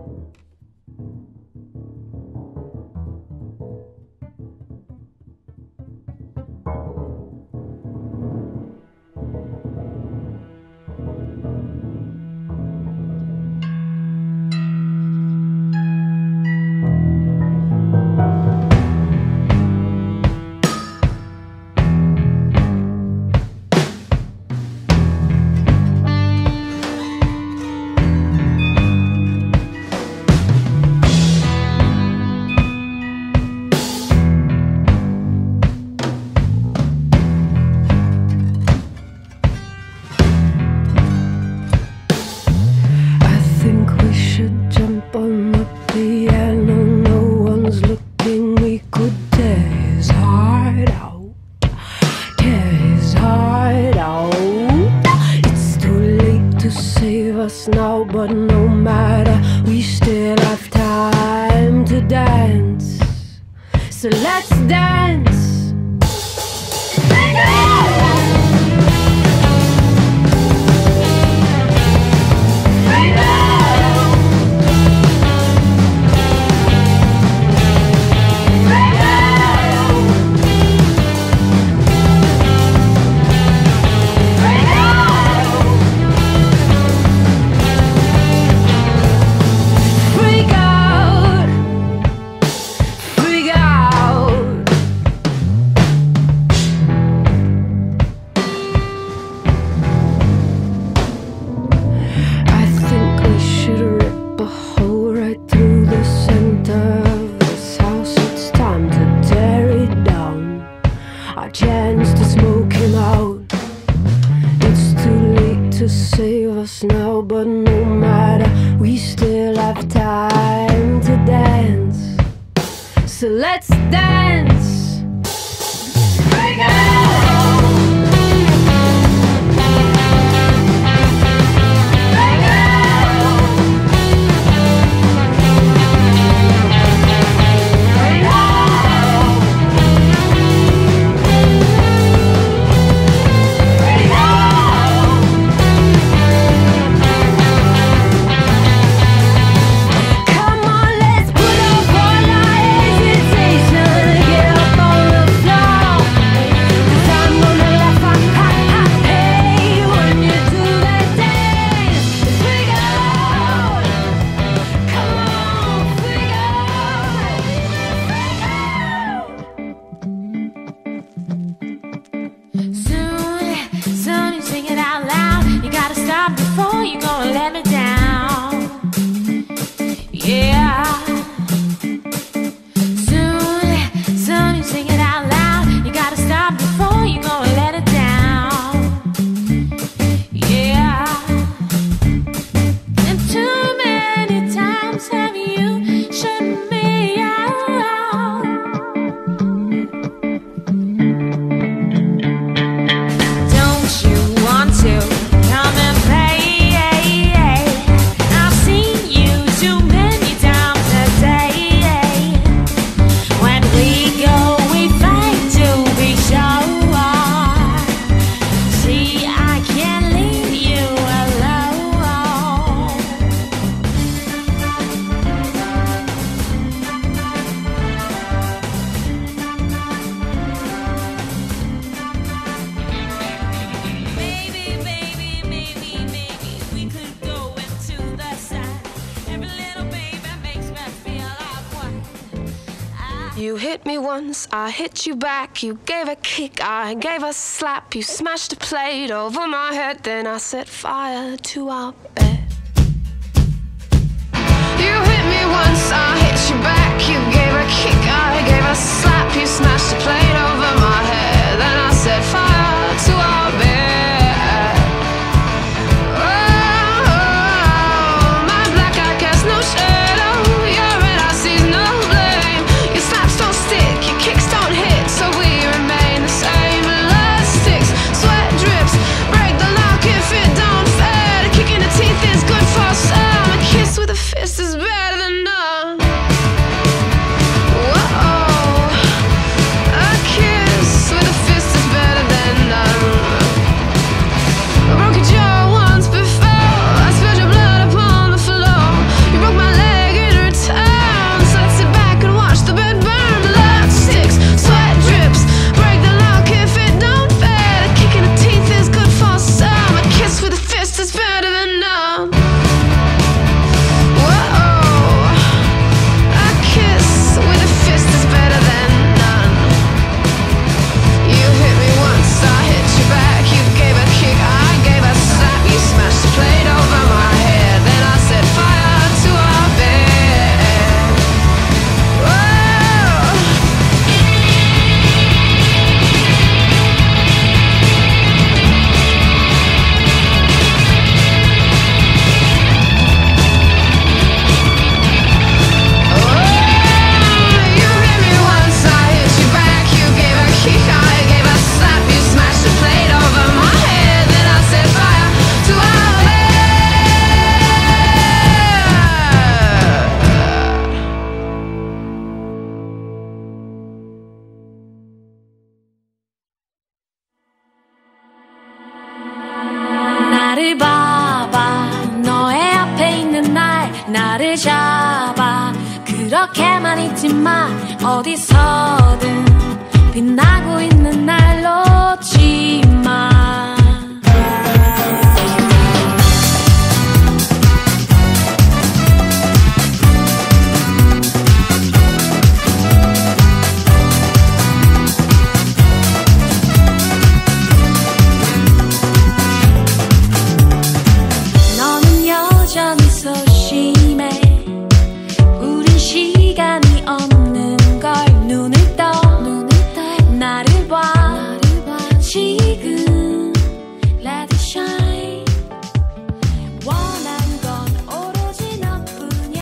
Now, but no matter, we still have time to dance. So let's dance. Chance to smoke him out. It's too late to save us now, but no matter, we still have time to dance. So let's dance. Break out. Before you gonna let me down, yeah. Soon you sing it out loud. You gotta stop before you gonna let it down, yeah. And too many times have you shut me out. Don't you want to come and play? You hit me once, I hit you back. You gave a kick, I gave a slap. You smashed a plate over my head, then I set fire to our bed. You hit me once, I hit you back. You gave a kick, I gave a slap. You smashed a plate over my head, then I set fire to our bed. Teeth 나를 잡아 그렇게만 잊지 마 어디서든 빛나고 있는 날 놓지 마